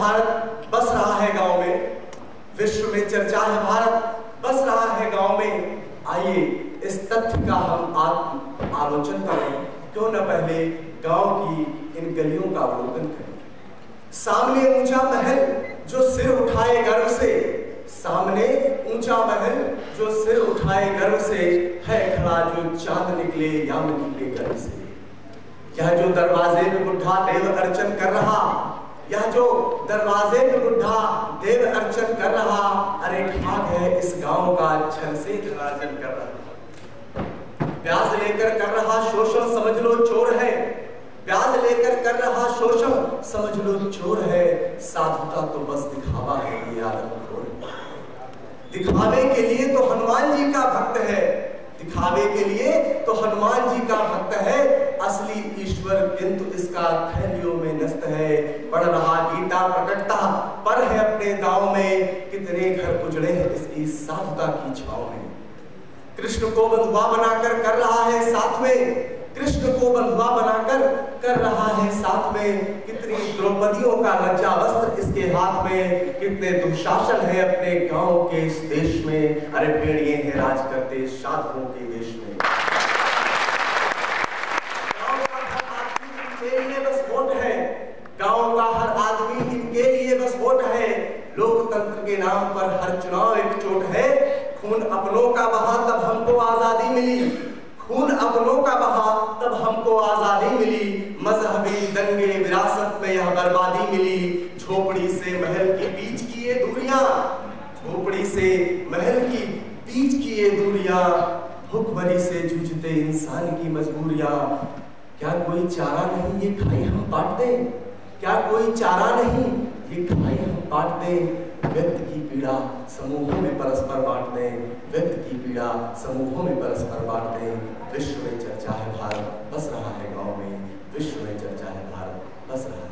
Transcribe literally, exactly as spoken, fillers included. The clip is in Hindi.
भारत बस रहा है गांव में, विश्व में चर्चा है भारत बस रहा है गांव में। आइए इस तथ्य का हम आत्म आलोचन करें, क्यों न पहले गांव की इन गलियों का अवलोकन करें। सामने ऊंचा महल जो सिर उठाए गर्व से, सामने ऊंचा महल जो सिर उठाए गर्व से, है खड़ा जो चांद निकले यामिनी के गर्भ से। यह जो दरवाजे में बुढ़ा देव अर्चन कर रहा, यह जो दरवाजे में बुढ़ा देव अर्चन कर रहा, अरे ठाक है इस गांव का छल से अर्चन कर रहा। ब्याज लेकर कर रहा शोषण समझ लो चोर है, ब्याज लेकर कर रहा शोषण समझ लो चोर है। साधुता तो बस दिखावा है, ये आदमखोर है। दिखावे के लिए तो हनुमान जी का भक्त है, दिखावे के लिए तो हनुमान जी का भक्त है, असली ईश्वर किंतु इसका थैलियों में नस्त है। पढ़ रहा गीता प्रकटता पर है अपने गांव में, कितने घर उजड़े हैं इसकी साधुता की छाव में। कृष्ण को बंधुआ बनाकर कर रहा है साथ में, कृष्ण को बंधुआ बनाकर कर रहा है साथ में। कितनी द्रौपदियों का लज्जा वस्त्र इसके हाथ में, कितने दुशासन है अपने गांव के इस देश में। अरे भेड़िए हैं राज करते साधुओं के वेश में। गांव का हर आदमी इनके लिए बस वोट है, गांव का हर आदमी इनके लिए बस वोट है। लोकतंत्र के नाम पर हर चुनाव एक चोट है, खून अपनों का बहा तब हमको आजादी मिली, खून अपनों का बहा तब हमको आजादी मिली। मजहबी दंगे विरासत में यह बर्बादी मिली। झोपड़ी से महल की बीच की ये दूरियां, झोपड़ी से महल की बीच की ये दूरियां, भूखमरी से जूझते इंसान की मजबूरियां। क्या कोई चारा नहीं ये खाई हम बांट दें, क्या कोई चारा नहीं ये खाई हम बांट दें। व्यक्ति की पीड़ा समूहों में परस्पर बांट दें, व्यक्ति की पीड़ा समूहों में परस्पर बांट दें। विश्व में चर्चा है भारत बस रहा है गांव में, विश्व में चर्चा है भारत बस रहा है।